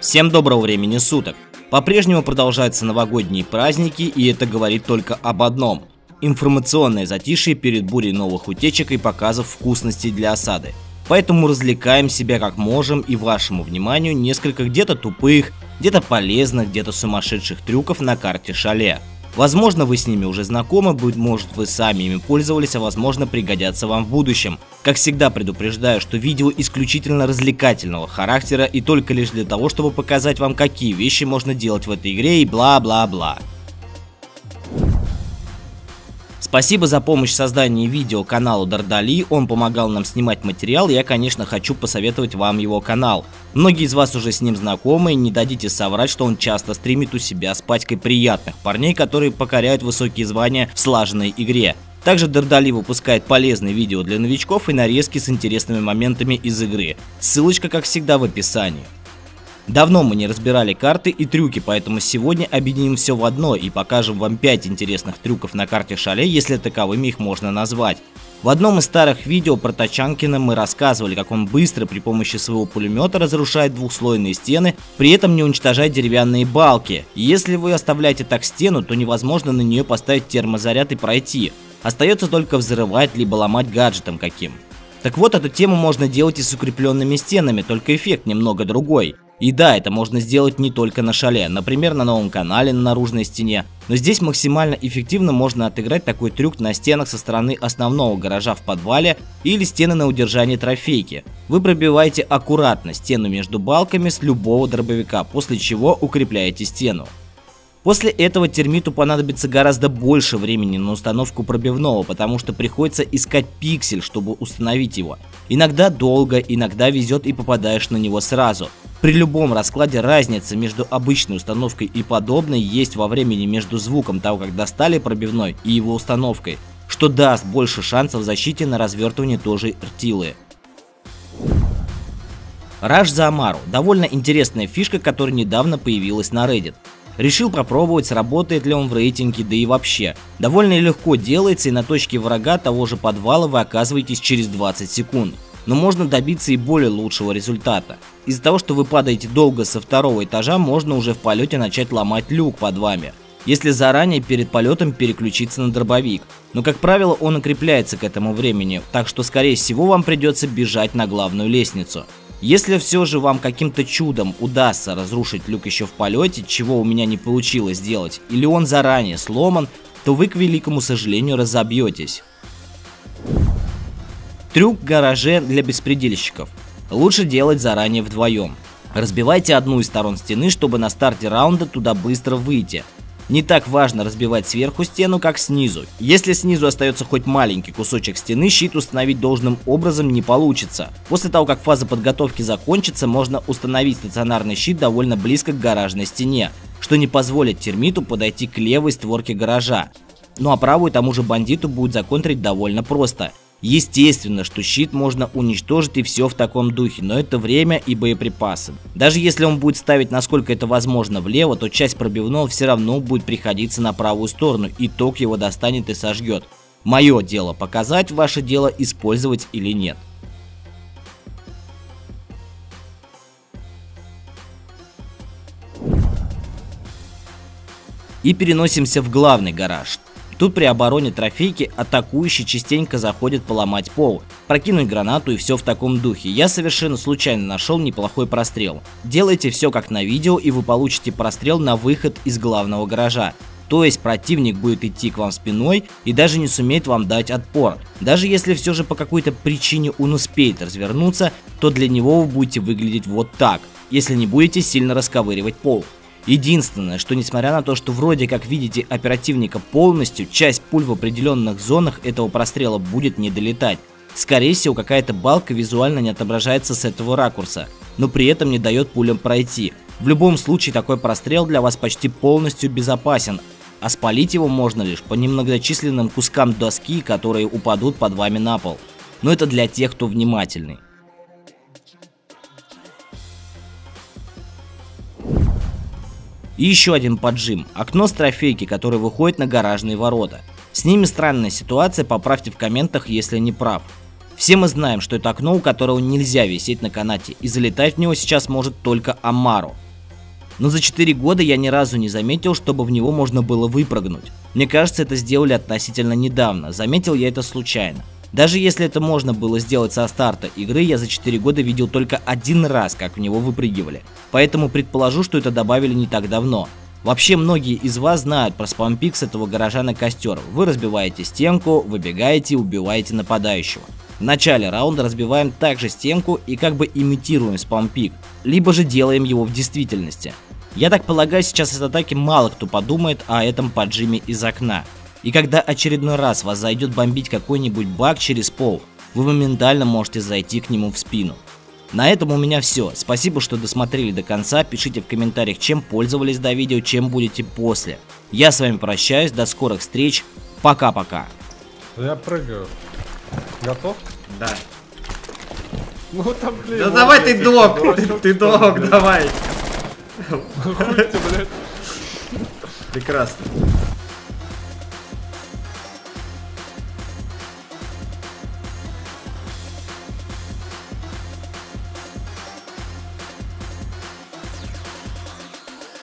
Всем доброго времени суток! По-прежнему продолжаются новогодние праздники, и это говорит только об одном – информационное затишье перед бурей новых утечек и показов вкусностей для осады. Поэтому развлекаем себя как можем, и вашему вниманию несколько где-то тупых, где-то полезных, где-то сумасшедших трюков на карте Шале. Возможно, вы с ними уже знакомы, быть может, вы сами ими пользовались, а возможно, пригодятся вам в будущем. Как всегда, предупреждаю, что видео исключительно развлекательного характера и только лишь для того, чтобы показать вам, какие вещи можно делать в этой игре и бла-бла-бла. Спасибо за помощь в создании видео каналу Дардали, он помогал нам снимать материал, я, конечно, хочу посоветовать вам его канал. Многие из вас уже с ним знакомы, и не дадите соврать, что он часто стримит у себя с пачкой приятных парней, которые покоряют высокие звания в слаженной игре. Также Дардали выпускает полезные видео для новичков и нарезки с интересными моментами из игры. Ссылочка, как всегда, в описании. Давно мы не разбирали карты и трюки, поэтому сегодня объединим все в одно и покажем вам 5 интересных трюков на карте Шале, если таковыми их можно назвать. В одном из старых видео про Тачанкина мы рассказывали, как он быстро при помощи своего пулемета разрушает двухслойные стены, при этом не уничтожая деревянные балки. И если вы оставляете так стену, то невозможно на нее поставить термозаряд и пройти. Остается только взрывать либо ломать гаджетом каким. Так вот, эту тему можно делать и с укрепленными стенами, только эффект немного другой. И да, это можно сделать не только на Шале, например, на новом канале на наружной стене, но здесь максимально эффективно можно отыграть такой трюк на стенах со стороны основного гаража в подвале или стены на удержании трофейки. Вы пробиваете аккуратно стену между балками с любого дробовика, после чего укрепляете стену. После этого термиту понадобится гораздо больше времени на установку пробивного, потому что приходится искать пиксель, чтобы установить его. Иногда долго, иногда везет и попадаешь на него сразу. При любом раскладе разница между обычной установкой и подобной есть во времени между звуком того, как достали пробивной, и его установкой, что даст больше шансов в защите на развертывание той же ртилы. Раш за Амару – довольно интересная фишка, которая недавно появилась на Reddit. Решил попробовать, сработает ли он в рейтинге, да и вообще. Довольно легко делается, и на точке врага того же подвала вы оказываетесь через 20 секунд. Но можно добиться и более лучшего результата. Из-за того, что вы падаете долго со второго этажа, можно уже в полете начать ломать люк под вами, если заранее перед полетом переключиться на дробовик. Но, как правило, он укрепляется к этому времени, так что, скорее всего, вам придется бежать на главную лестницу. Если все же вам каким-то чудом удастся разрушить люк еще в полете, чего у меня не получилось сделать, или он заранее сломан, то вы, к великому сожалению, разобьетесь. Трюк в гараже для беспредельщиков. Лучше делать заранее вдвоем. Разбивайте одну из сторон стены, чтобы на старте раунда туда быстро выйти. Не так важно разбивать сверху стену, как снизу. Если снизу остается хоть маленький кусочек стены, щит установить должным образом не получится. После того, как фаза подготовки закончится, можно установить стационарный щит довольно близко к гаражной стене, что не позволит термиту подойти к левой створке гаража. Ну а правую тому же бандиту будет законтрить довольно просто. Естественно, что щит можно уничтожить и все в таком духе, но это время и боеприпасы. Даже если он будет ставить насколько это возможно влево, то часть пробивного все равно будет приходиться на правую сторону, и ток его достанет и сожгет. Мое дело показать, ваше дело использовать или нет. И переносимся в главный гараж. Тут при обороне трофейки атакующий частенько заходит поломать пол, прокинуть гранату и все в таком духе. Я совершенно случайно нашел неплохой прострел. Делайте все как на видео, и вы получите прострел на выход из главного гаража. То есть противник будет идти к вам спиной и даже не сумеет вам дать отпор. Даже если все же по какой-то причине он успеет развернуться, то для него вы будете выглядеть вот так, если не будете сильно расковыривать пол. Единственное, что несмотря на то, что вроде как видите оперативника полностью, часть пуль в определенных зонах этого прострела будет не долетать. Скорее всего, какая-то балка визуально не отображается с этого ракурса, но при этом не дает пулям пройти. В любом случае, такой прострел для вас почти полностью безопасен, а спалить его можно лишь по немногочисленным кускам доски, которые упадут под вами на пол. Но это для тех, кто внимательный. И еще один поджим. Окно с трофейки, который выходит на гаражные ворота. С ними странная ситуация, поправьте в комментах, если не прав. Все мы знаем, что это окно, у которого нельзя висеть на канате, и залетать в него сейчас может только Амару. Но за 4 года я ни разу не заметил, чтобы в него можно было выпрыгнуть. Мне кажется, это сделали относительно недавно, заметил я это случайно. Даже если это можно было сделать со старта игры, я за 4 года видел только один раз, как в него выпрыгивали. Поэтому предположу, что это добавили не так давно. Вообще, многие из вас знают про спампик с этого гаража на костер. Вы разбиваете стенку, выбегаете и убиваете нападающего. В начале раунда разбиваем также стенку и как бы имитируем спампик, либо же делаем его в действительности. Я так полагаю, сейчас из атаки мало кто подумает о этом поджиме из окна. И когда очередной раз вас зайдет бомбить какой-нибудь баг через пол, вы моментально можете зайти к нему в спину. На этом у меня все. Спасибо, что досмотрели до конца. Пишите в комментариях, чем пользовались до видео, чем будете после. Я с вами прощаюсь. До скорых встреч. Пока-пока. Я прыгаю. Готов? Да. Ну там, блин. Да давай ты дог. Ты дог, давай. Хуй ты, блядь. Прекрасно.